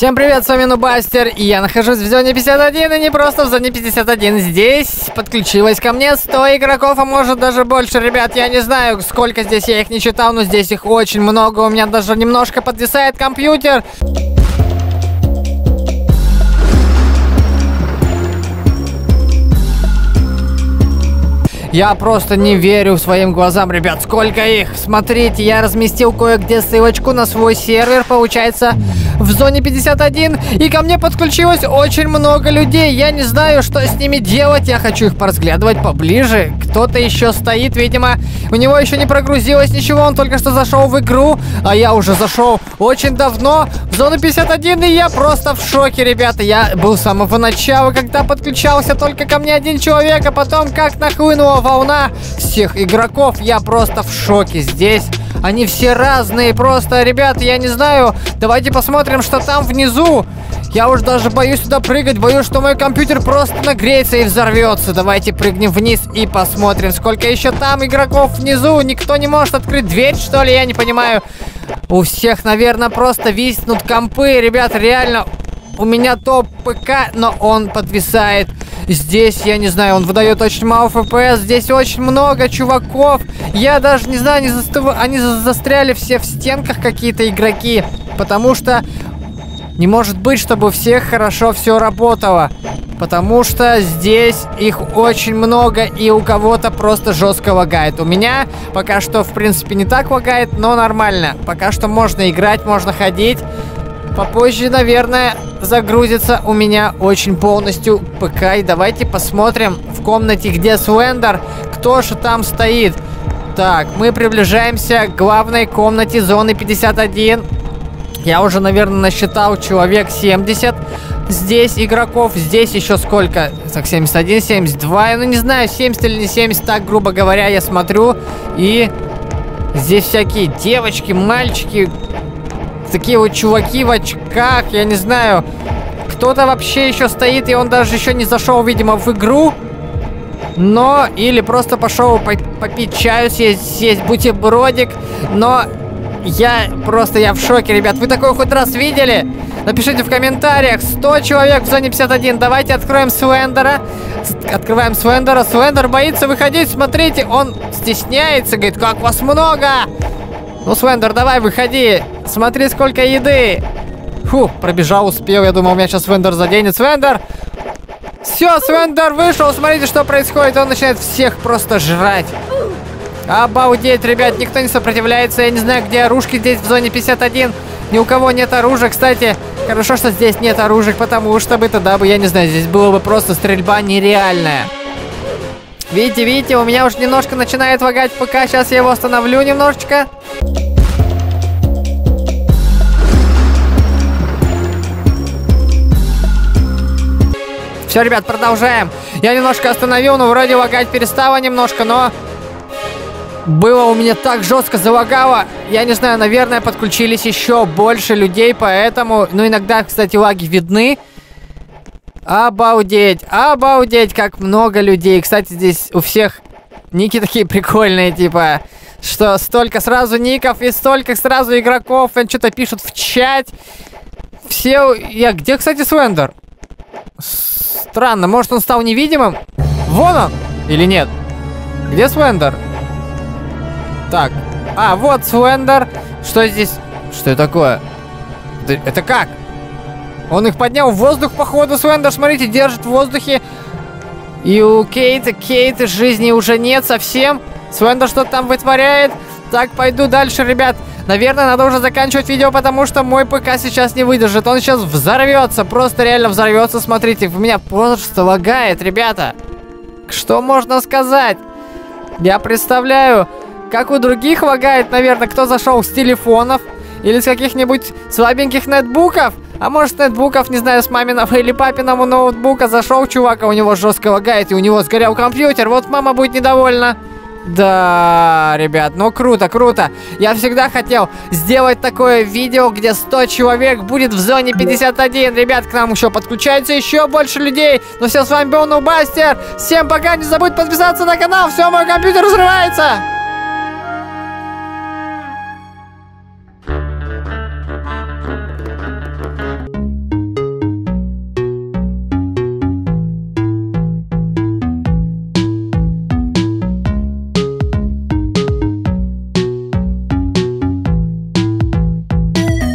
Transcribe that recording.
Всем привет, с вами Нубастер, и я нахожусь в зоне 51, и не просто в зоне 51, здесь подключилось ко мне 100 игроков, а может даже больше, ребят, я не знаю, сколько здесь, я их не считал, но здесь их очень много, у меня даже немножко подвисает компьютер. Я просто не верю своим глазам, ребят, сколько их. Смотрите, я разместил кое-где ссылочку на свой сервер, получается, в зоне 51. И ко мне подключилось очень много людей. Я не знаю, что с ними делать. Я хочу их поразглядывать поближе. Кто-то еще стоит, видимо, у него еще не прогрузилось ничего. Он только что зашел в игру, а я уже зашел очень давно в зону 51. И я просто в шоке, ребята. Я был с самого начала, когда подключался только ко мне один человек, а потом как нахлынула волна всех игроков, я просто в шоке. Здесь они все разные, просто, ребят, я не знаю. Давайте посмотрим, что там внизу. Я уж даже боюсь сюда прыгать, боюсь, что мой компьютер просто нагреется и взорвется. Давайте прыгнем вниз и посмотрим, сколько еще там игроков внизу. Никто не может открыть дверь, что ли, я не понимаю. У всех, наверное, просто виснут компы, ребят, реально. У меня топ ПК, но он подвисает. Здесь, я не знаю, он выдает очень мало FPS. Здесь очень много чуваков. Я даже не знаю, они застряли все в стенках, какие-то игроки. Потому что не может быть, чтобы у всех хорошо все работало. Потому что здесь их очень много, и у кого-то просто жестко лагает. У меня пока что, в принципе, не так лагает, но нормально. Пока что можно играть, можно ходить. Попозже, наверное, загрузится у меня очень полностью ПК. И давайте посмотрим в комнате, где Слендер, кто же там стоит. Так, мы приближаемся к главной комнате зоны 51. Я уже, наверное, насчитал человек 70. Здесь игроков, здесь еще сколько? Так, 71, 72, ну не знаю, 70 или не 70, так, грубо говоря, я смотрю. И здесь всякие девочки, мальчики, такие вот чуваки в очках, я не знаю. Кто-то вообще еще стоит, и он даже еще не зашел, видимо, в игру. Но, или просто пошел попить чаю, съесть бутербродик. Но я в шоке, ребят. Вы такое хоть раз видели? Напишите в комментариях. 100 человек в зоне 51. Давайте откроем Слендера. Открываем Слендера. Слендер боится выходить, смотрите, он стесняется, говорит, как вас много. Ну, Слендер, давай, выходи. Смотри, сколько еды. Фу, пробежал, успел. Я думал, меня сейчас Слендер заденет. Слендер! Все, Слендер вышел. Смотрите, что происходит. Он начинает всех просто жрать. Обалдеть, ребят. Никто не сопротивляется. Я не знаю, где оружки здесь в зоне 51. Ни у кого нет оружия. Кстати, хорошо, что здесь нет оружия, потому что бы тогда бы, я не знаю, здесь было бы просто стрельба нереальная. Видите, у меня уже немножко начинает лагать ПК. Сейчас я его остановлю немножечко. Все, ребят, продолжаем. Я немножко остановил, но вроде лагать перестало немножко, но было у меня так жестко залагало. Я не знаю, наверное, подключились еще больше людей, поэтому... Ну, иногда, кстати, лаги видны. Обалдеть, обалдеть, как много людей. Кстати, здесь у всех ники такие прикольные, типа, что столько сразу ников и столько сразу игроков. Они что-то пишут в чат. Все... Где, кстати, Слендер? Странно, может, он стал невидимым? Вон он! Или нет? Где Слендер? Так. Вот Слендер. Что здесь? Что это такое? Это как? Он их поднял в воздух, походу, Слендер, смотрите, держит в воздухе. И у Кейта жизни уже нет совсем. Слендер что-то там вытворяет. Так, пойду дальше, ребят. Наверное, надо уже заканчивать видео, потому что мой ПК сейчас не выдержит. Он сейчас взорвется, просто реально взорвется. Смотрите, у меня просто лагает, ребята. Что можно сказать? Я представляю, как у других лагает, наверное, кто зашел с телефонов или с каких-нибудь слабеньких нетбуков. А может, нетбуков, не знаю, с маминого или папиного ноутбука зашел чувак, а у него жестко лагает, и у него сгорел компьютер. Вот мама будет недовольна. Да, ребят, ну круто, круто. Я всегда хотел сделать такое видео, где 100 человек будет в зоне 51. Ребят, к нам еще подключается еще больше людей. Ну все, с вами был Нубастер. Всем пока, не забудь подписаться на канал. Все, мой компьютер взрывается.